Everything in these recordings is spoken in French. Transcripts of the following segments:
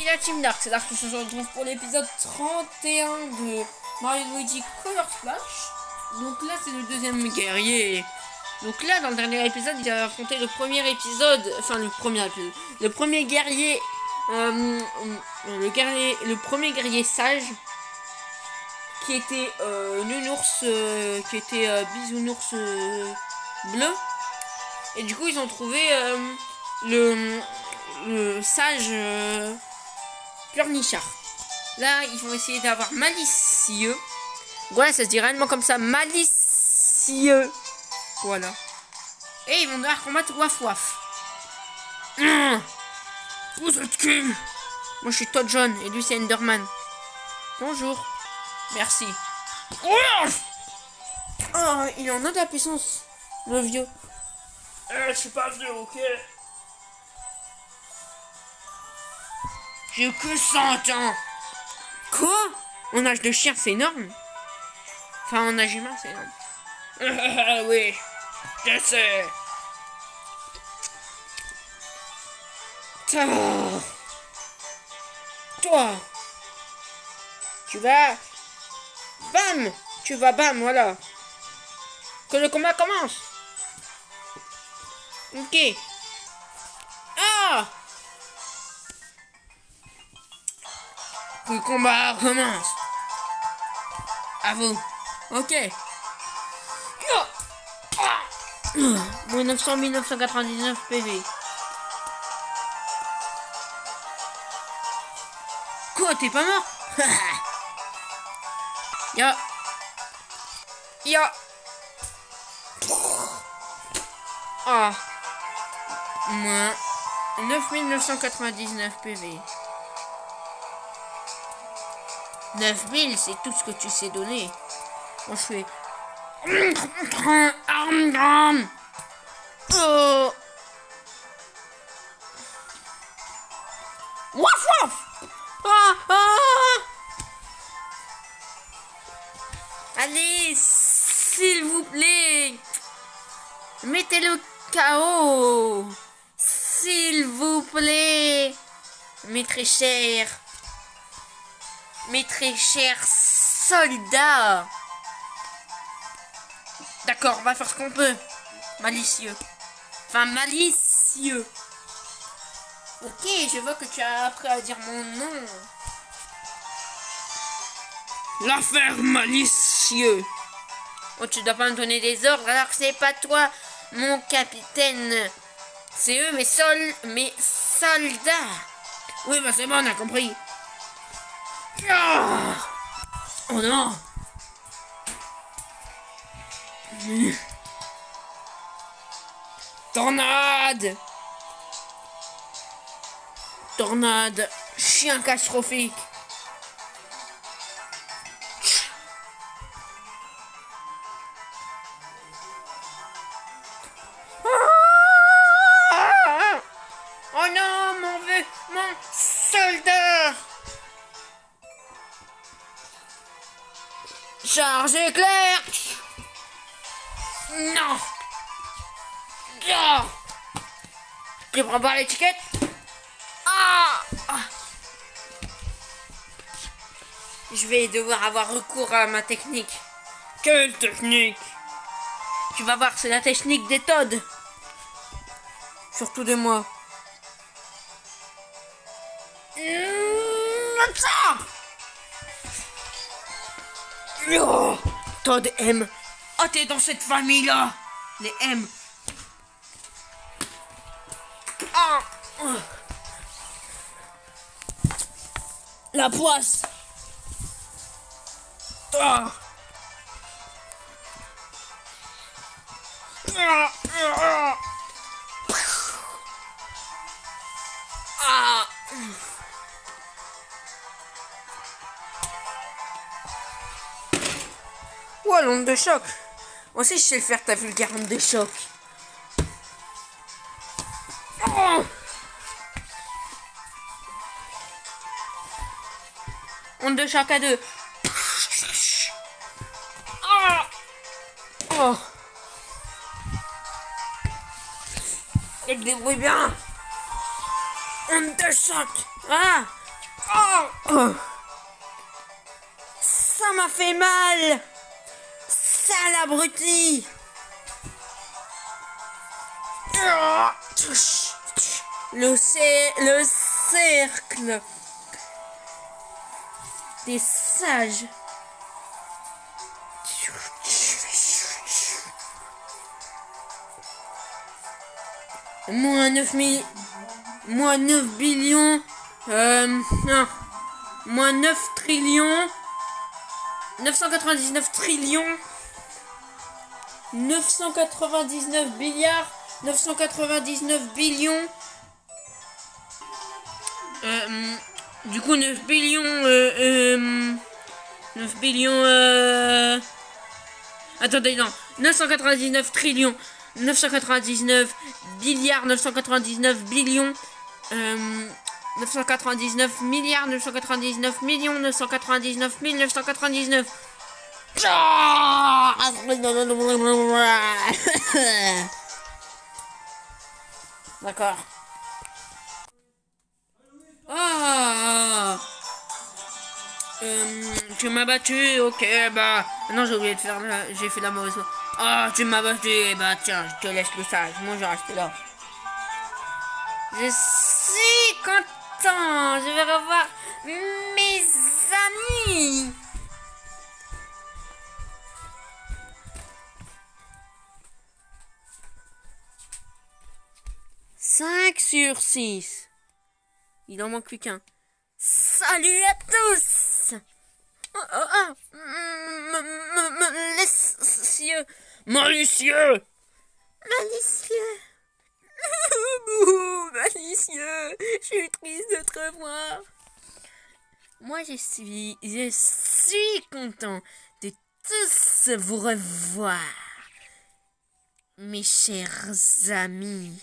ici la Team Dark. C'est Dark qui se retrouve pour l'épisode 31 de Mario Luigi Color Splash. Donc là, c'est le deuxième guerrier. Donc là, dans le dernier épisode, il a affronté le premier épisode. Enfin, le premier guerrier. Le premier guerrier sage. Qui était Nounours. Qui était Bisounours bleu. Et du coup, ils ont trouvé le sage pleurnichard. Là, ils vont essayer d'avoir malicieux. Voilà, ça se dit réellement comme ça, malicieux. Voilà. Et ils vont devoir combattre Waf Waf. Vous êtes qui? Moi, je suis Todd John et lui, c'est Enderman. Bonjour. Merci. Oh, il en a de la puissance, le vieux. Je suis pas vieux, ok? J'ai que 100 ans. Quoi? En âge de chien, c'est énorme. Enfin, en âge humain, c'est énorme. Oui, je sais. Toi. Tu vas... Bam. Tu vas bam, voilà. Que le combat commence. Ok. Ah! Que le combat commence. À vous. Ok. Moins 900 999 PV. Quoi, t'es pas mort? Ya. Ah. Moins 9999 PV. 9000, c'est tout ce que tu sais donner. Moi, je fais... Oh. Waf waf. Allez, s'il vous plaît. Mettez le KO. S'il vous plaît. Mes très chers soldats. D'accord, on va faire ce qu'on peut. Malicieux. Enfin, malicieux. Ok, je vois que tu as appris à dire mon nom. L'affaire malicieux. Oh, tu dois pas me donner des ordres alors que c'est pas toi, mon capitaine. C'est eux, mes soldats. Oui, bah c'est bon, on a compris. Oh non. Tornade. Tornade. Chien catastrophique. Oh non, mon soldat. Charge éclair. Non. Oh. Tu prends pas l'étiquette? Je vais devoir avoir recours à ma technique. Quelle technique? Tu vas voir, c'est la technique des Todd. Surtout de moi. Oh, Todd M. Oh, t'es dans cette famille-là. Les M. La poisse. Oh, l'onde de choc. Moi aussi, je sais le faire, ta vulgaire onde de choc. Onde de choc à deux. Oh. Elle débrouille bien. Onde de choc. Ah, Oh, ça m'a fait mal. Sale abruti. Le cercle des sages. Moins 9 billions. Non. Moins 9 trillions. 999 trillions. 999 milliards. 999 billions. Du coup 9 billions 9 billions attendez, non, 999 trillions, 999 milliards, 999 billions, 999 milliards, 999 millions, 999 999. D'accord. Ah, tu m'as battu, ok, bah, non, j'ai oublié de faire j'ai fait la mauvaise chose. Ah, tu m'as battu, bah, tiens, je te laisse le sage, moi, je vais rester là. Je suis content, je vais revoir mes amis. Cinq sur 6. Il en manque plus qu'un. Salut à tous. Malicieux. Malicieux. Malicieux. Malicieux. Je suis triste de te revoir. Moi, je suis content de tous vous revoir. Mes chers amis.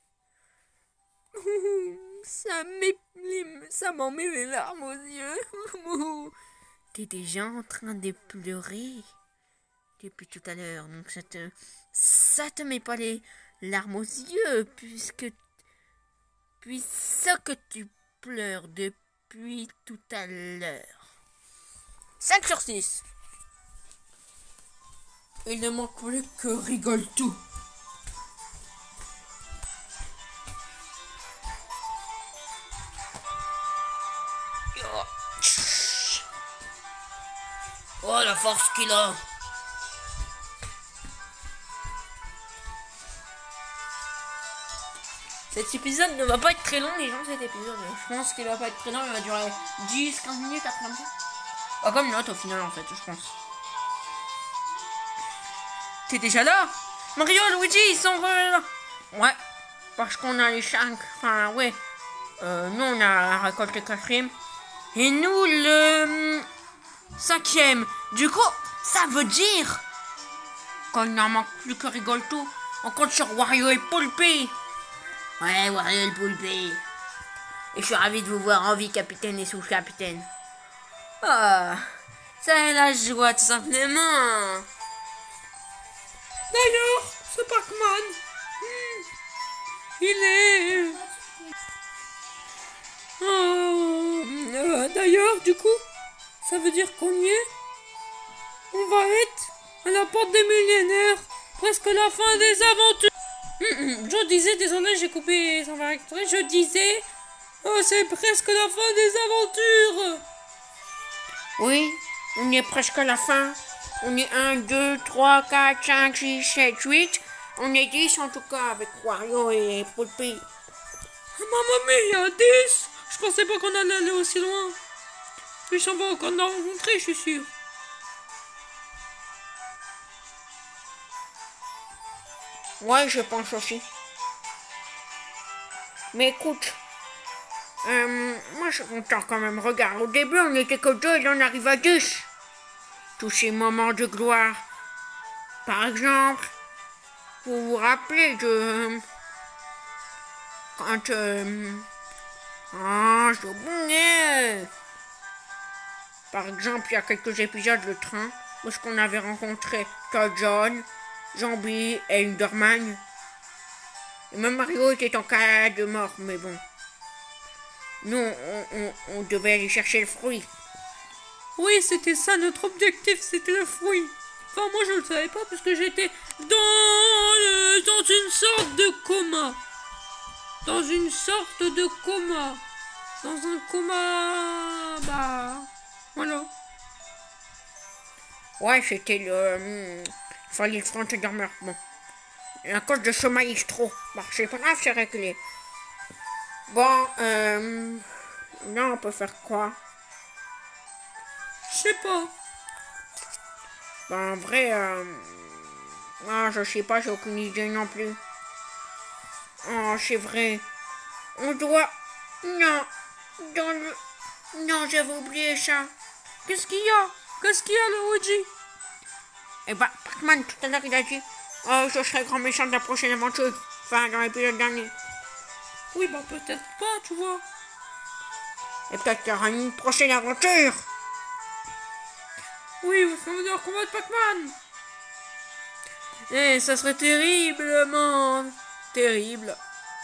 Ça m'en met les larmes aux yeux. T'es déjà en train de pleurer depuis tout à l'heure. Donc ça te met pas les larmes aux yeux puisque tu pleures depuis tout à l'heure. 5 sur 6. Il ne manque plus que rigole tout. Oh, la force qu'il a. Cet épisode ne va pas être très long, les gens, cet épisode. Je pense qu'il va pas être très long, il va durer 10-15 minutes après. Pas comme l'autre au final, en fait, je pense. T'es déjà là? Mario, Luigi, ils sont là. Ouais, parce qu'on a les 5. Enfin, ouais. Nous, on a récolté le 4e. Et nous, le 5e. Du coup, ça veut dire qu'on n'en manque plus que rigole tout. On compte sur Wario et Poulpi. Ouais, Wario et Poulpi. Et je suis ravi de vous voir en vie, capitaine et sous-capitaine. Ah, c'est la joie, tout simplement. D'ailleurs, ce Pac-Man, il est... d'ailleurs, du coup, ça veut dire qu'on y est. On va être à la porte des millénaires. Presque la fin des aventures. Je disais, désolé, j'ai coupé sans faire exprès. Je disais, c'est presque la fin des aventures. Oui, on est presque à la fin. On est 1, 2, 3, 4, 5, 6, 7, 8. On est 10 en tout cas avec Wario et Poulpi. Maman mia, 10. Je pensais pas qu'on allait aller aussi loin. Puis on va encore en rencontrer, je suis sûr. Ouais, je pense aussi. Mais écoute, moi je suis content quand même. Regarde, au début on était que 2 et là on arrive à 10. Tous ces moments de gloire. Par exemple, vous vous rappelez de... Quand... j'ai oublié. Par exemple, il y a quelques épisodes de train où est-ce qu'on avait rencontré Todd John, Jambi et Enderman. Et même Mario était en cas de mort, mais bon. Nous, on devait aller chercher le fruit. Oui, c'était ça, notre objectif, c'était le fruit. Enfin, moi, je le savais pas parce que j'étais dans une sorte de coma. Dans une sorte de coma. Dans un coma... Bah... Voilà. Ouais, c'était le... Il fallait le front dormir. Bon. Et à cause de chômage trop. Bah, c'est pas grave, c'est réglé. Bon, là, on peut faire quoi? Je sais pas. Ben, en vrai, ah, je sais pas, j'ai aucune idée non plus. Oh, c'est vrai. On doit... Non. Dans le... Non, j'avais oublié ça. Qu'est-ce qu'il y a? Qu'est-ce qu'il y a, le Luigi? Eh ben, Pac-Man, tout à l'heure, il a dit... Oh, je serai grand méchant de la prochaine aventure. Enfin, dans l'épisode dernier. Oui, bah peut-être pas, tu vois. Et peut-être qu'il y aura une prochaine aventure. Oui, on va devoir combattre Pac-Man. Eh, ça serait terriblement terrible.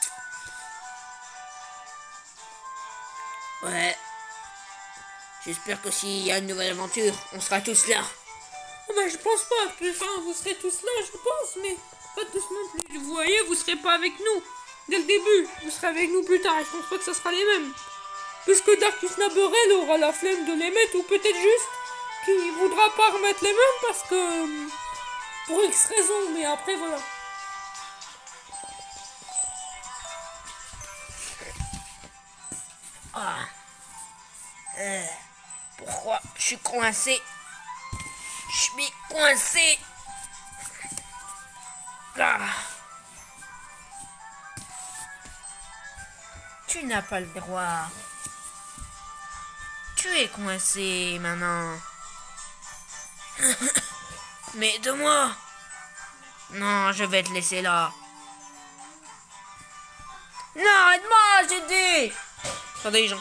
Ouais. J'espère que s'il y a une nouvelle aventure, on sera tous là. Oh bah je pense pas. Enfin, vous serez tous là, je pense, mais pas tous non plus. Vous voyez, vous serez pas avec nous dès le début. Vous serez avec nous plus tard. Et je pense pas que ça sera les mêmes. Puisque Darkus Naberel aura la flemme de les mettre, ou peut-être juste qu'il voudra pas remettre les mêmes parce que... Pour X raisons, mais après voilà. Ah. Pourquoi je suis coincé? Je suis coincé. Ah. Tu n'as pas le droit. Tu es coincé maintenant. Mais aide-moi. Non, je vais te laisser là. Non, aide-moi, j'ai dit. Attendez les gens.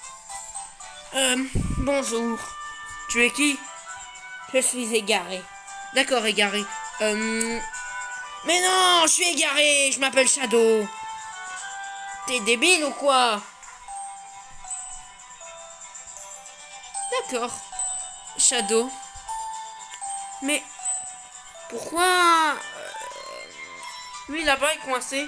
Bonjour. Tu es qui? Je suis égaré. D'accord, égaré. Mais non, je suis égaré, je m'appelle Shadow. T'es débile ou quoi? D'accord. Shadow. Mais pourquoi lui là-bas est coincé?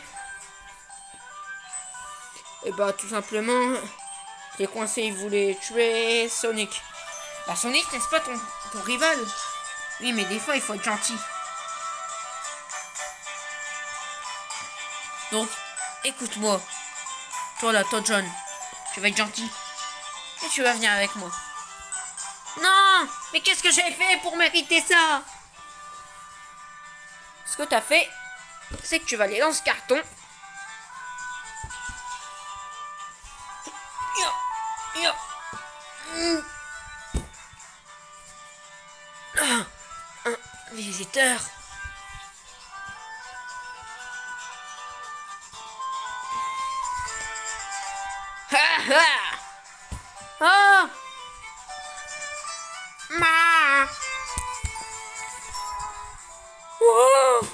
Eh bah tout simplement, il est coincé, il voulait tuer Sonic. Bah Sonic, n'est-ce pas ton rival? Oui, mais des fois il faut être gentil. Donc, écoute-moi. Toi là, toi John, tu vas être gentil. Et tu vas venir avec moi. Non! Mais qu'est-ce que j'ai fait pour mériter ça? Ce que t'as fait, c'est que tu vas aller dans ce carton. Un visiteur. Ah! Ma! Wow!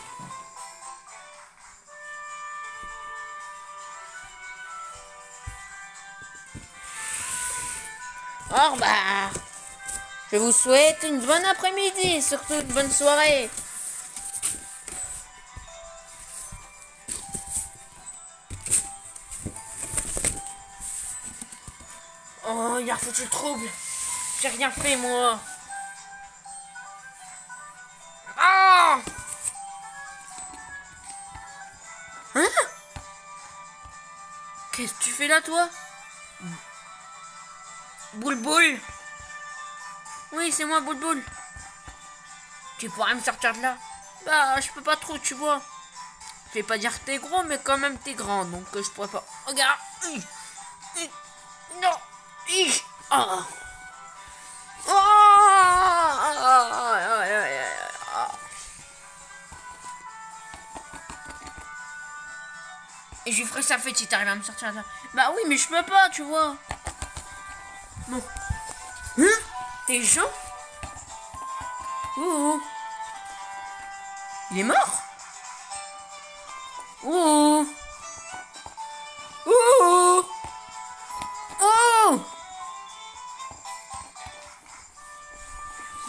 Au revoir. Je vous souhaite une bonne après-midi et surtout une bonne soirée. Oh, il a foutu le trouble. J'ai rien fait, moi. Ah! Hein? Qu'est-ce que tu fais là, toi? Boule boule. Oui, c'est moi, boule boule. Tu pourrais me sortir de là? Bah, je peux pas trop, tu vois. Je vais pas dire que t'es gros, mais quand même t'es grand, donc je pourrais pas. Regarde. Non. Oh. Et je lui ferai sa fête si t'arrives à me sortir de là. Bah oui, mais je peux pas, tu vois. Bon. Hein? T'es Jean? Oh. Il est mort? Oh. Oh.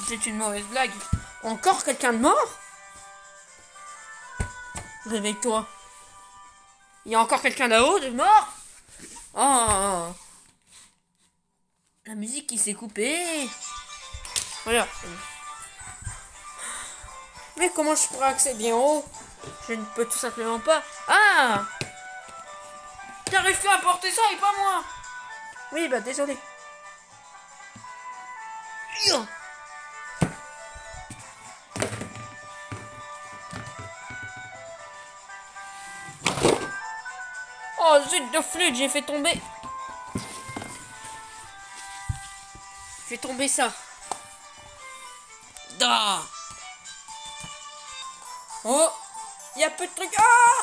C'est une mauvaise blague. Encore quelqu'un de mort? Réveille-toi. Il y a encore quelqu'un là-haut de mort? Oh. La musique qui s'est coupée. Voilà. Mais comment je pourrais accéder en haut? Je ne peux tout simplement pas. Ah! T'arrives pas à porter ça et pas moi? Oui, bah désolé. Yo. Oh zut de flûte, j'ai fait tomber. J'ai fait tomber ça. Da. Oh, il y a peu de trucs. Ah.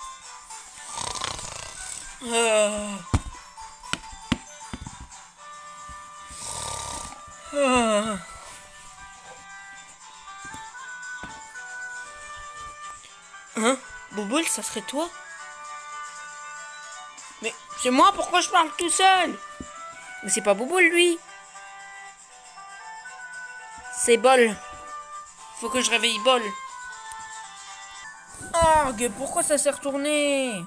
Hein? Bouboule, ça serait toi? Mais c'est moi, pourquoi je parle tout seul? Mais c'est pas Bouboule, lui. C'est Bol. Faut que je réveille Bol. Oh, pourquoi ça s'est retourné?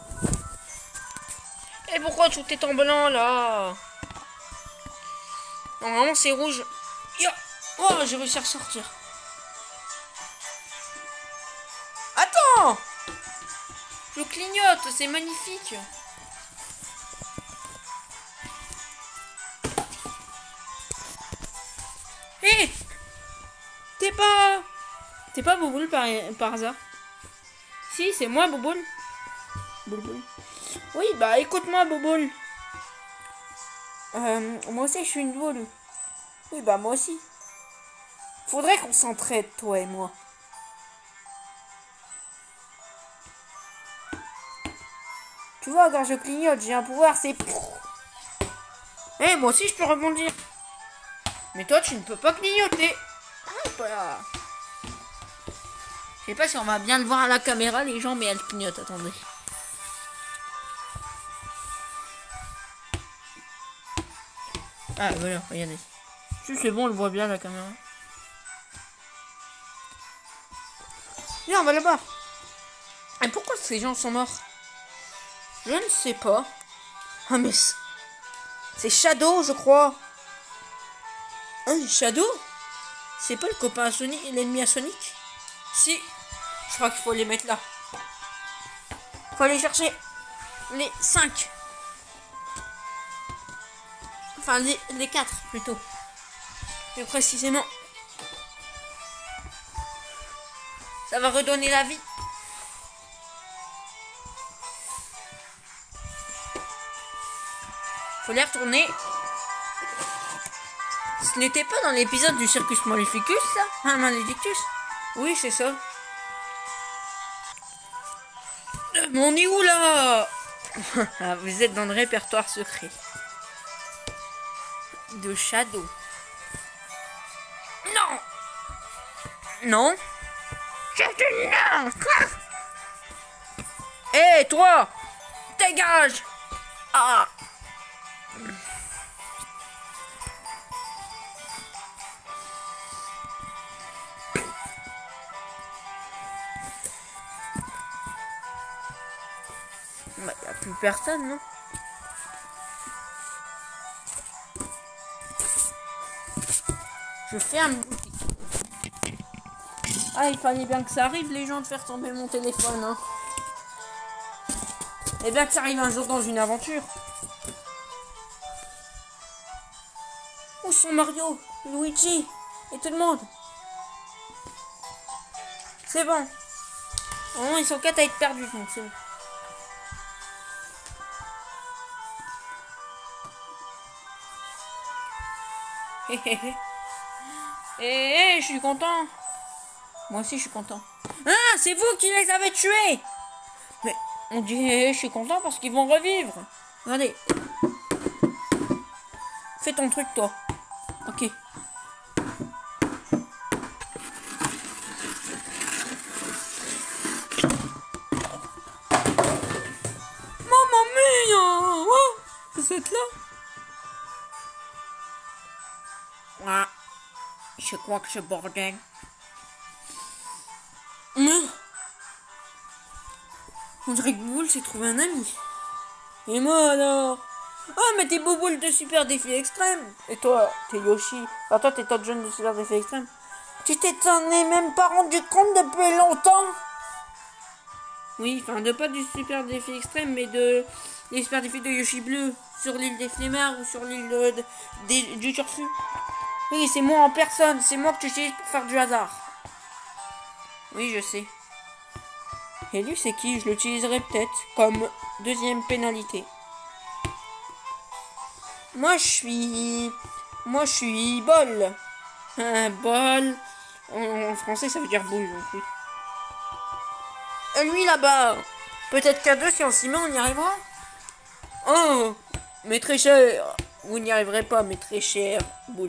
Et pourquoi tout est en blanc, là? Normalement, c'est rouge. Yo. Oh, j'ai réussi à ressortir. Attends! Je clignote, c'est magnifique. Hé! Hey, T'es pas Bouboule par hasard? Si, c'est moi, Bouboule. Bouboule. Oui, bah écoute-moi, Bouboule. Moi aussi, je suis une boule. Oui, bah moi aussi. Faudrait qu'on s'entraide, toi et moi. Tu vois, quand je clignote, j'ai un pouvoir, c'est... Eh, moi aussi, je peux rebondir. Mais toi, tu ne peux pas clignoter. Hop là. Je sais pas si on va bien le voir à la caméra, les gens, mais elle clignote, attendez. Ah, voilà, regardez. Si c'est bon, on le voit bien, la caméra. Viens, on va là-bas. Et pourquoi ces gens sont morts? Je ne sais pas. Ah, mais... c'est Shadow, je crois. Hein, Shadow? C'est pas le copain à Sonic, l'ennemi à Sonic? Si. Je crois qu'il faut les mettre là. Faut aller chercher les 5. Enfin, les 4 plutôt. Plus précisément. Ça va redonner la vie. Faut les retourner. Ce n'était pas dans l'épisode du Circus Maleficus, ça? Ah, Maledictus? Oui, c'est ça. Mais on est où, là? Ah, vous êtes dans le répertoire secret. De Shadow. Non! Non? Non! Hé, hey, toi! Dégage! Ah! Bah, y a plus personne, non? Je ferme. Ah, il fallait bien que ça arrive, les gens, de faire tomber mon téléphone, hein. Et bien que ça arrive un jour dans une aventure. Où sont Mario, Luigi et tout le monde? C'est bon. Oh, ils sont 4 à être perdus, donc c'est bon. Je suis content. Moi aussi, je suis content. Ah, c'est vous qui les avez tués. Mais on dit, je suis content parce qu'ils vont revivre. Regardez. Fais ton truc, toi. Ok. Mamma mia! Oh, vous êtes là? Ah. Je crois que ce bordel. On dirait que Bouboule s'est trouvé un ami. Et moi alors? Oh, mais t'es Bouboule de Super Défi Extrême. Et toi, t'es Yoshi. Enfin, toi, t'es Todd John de Super Défi Extrême. Tu t'en es même pas rendu compte depuis longtemps? Oui, enfin, pas du Super Défi Extrême, mais des Super Défis de Yoshi Bleu. Sur l'île des Flemmards ou sur l'île du Turfu. Oui, c'est moi en personne. C'est moi que tu utilises pour faire du hasard. Oui, je sais. Et lui, c'est qui? Je l'utiliserai peut-être comme deuxième pénalité. Moi, je suis Bol. Bol. En français, ça veut dire boule. Donc oui. Et lui, là-bas. Peut-être qu'à deux, si on s'y met, on y arrivera. Oh, mais très cher. Vous n'y arriverez pas, mais très cher, boule.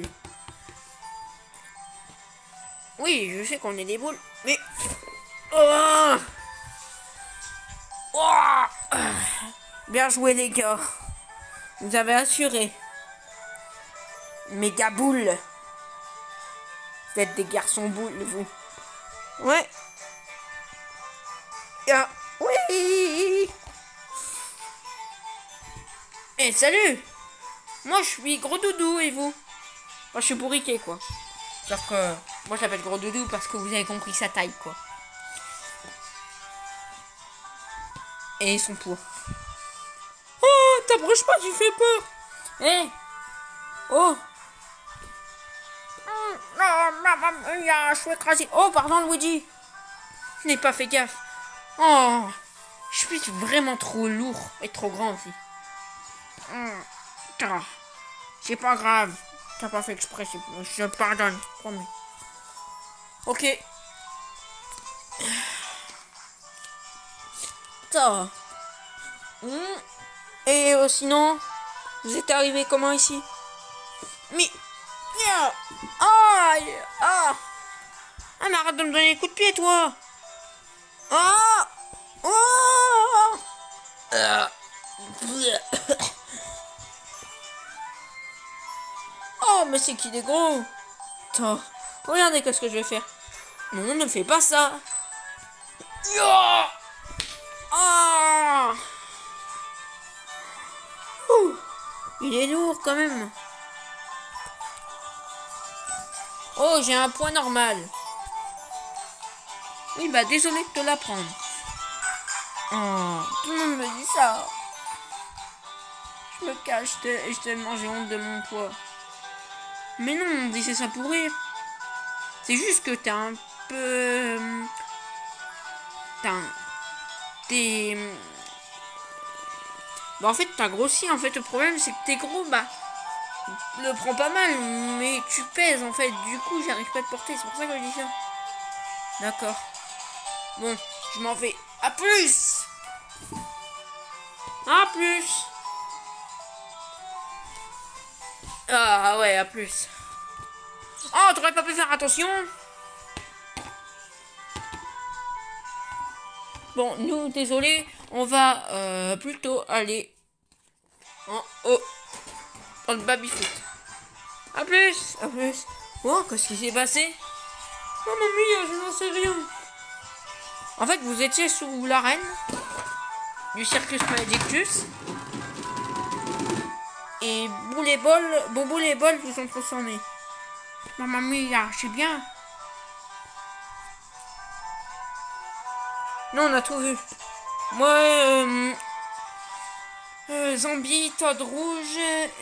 Oui, je sais qu'on est des boules, mais... Oh, oh, bien joué, les gars. Vous avez assuré. Méga boule. Vous êtes des garçons boules, vous. Ouais. Ah, oui. Eh, salut. Moi, je suis Gros Doudou, et vous? Moi, je suis bourriquet, quoi. Sauf que moi, je l'appelle Gros Doudou parce que vous avez compris sa taille, quoi. Et son poids. Oh, t'approches pas, tu fais peur. Eh. Oh. Je suis écrasé. Oh, pardon, Luigi. Je n'ai pas fait gaffe. Oh. Je suis vraiment trop lourd et trop grand aussi. C'est pas grave. T'as pas fait exprès, je pardonne, promis. Ok. Ça. Et sinon, vous êtes arrivé comment ici? Mais... Aïe! Ah! Ah, mais arrête de me donner des coups de pied, toi! Ah! Oh! Oh, mais c'est qu'il est gros! Attends, regardez qu'est-ce que je vais faire. Non, ne fais pas ça! Ah! Il est lourd quand même. Oh, j'ai un poids normal. Oui, bah désolé de te l'apprendre. Oh, tout le monde me dit ça. Je me cache et je tellement j'ai honte de mon poids. Mais non, on dit c'est ça pour rire. C'est juste que t'es un peu... T'es... Bah en fait t'as grossi, en fait le problème c'est que t'es gros, bah... Le prends pas mal, mais tu pèses en fait. Du coup j'arrive pas à te porter, c'est pour ça que je dis ça. D'accord. Bon, je m'en vais. À plus. À plus. Ah ouais, à plus. Oh, t'aurais pas pu faire attention? Bon, nous, désolé, on va plutôt aller en haut. Dans le baby-foot. À plus. À plus. Oh, qu'est-ce qui s'est passé? Oh, mamie, je n'en sais rien. En fait, vous étiez sous l'arène du Circus Maledictus. Et Bobo et Bol vous ont transformés. Maman mia, c'est bien. Non, on a tout vu. Moi, Zombie, Todd Rouge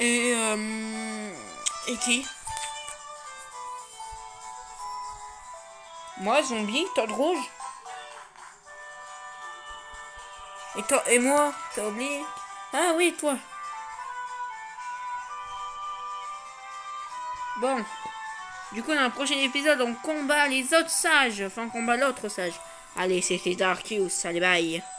et qui? Moi, Zombie, Todd Rouge. Et moi, t'as oublié? Ah oui, toi. Bon. Du coup, dans le prochain épisode, on combat les autres sages. Enfin, on combat l'autre sage. Allez, c'était Darkus. Allez, bye.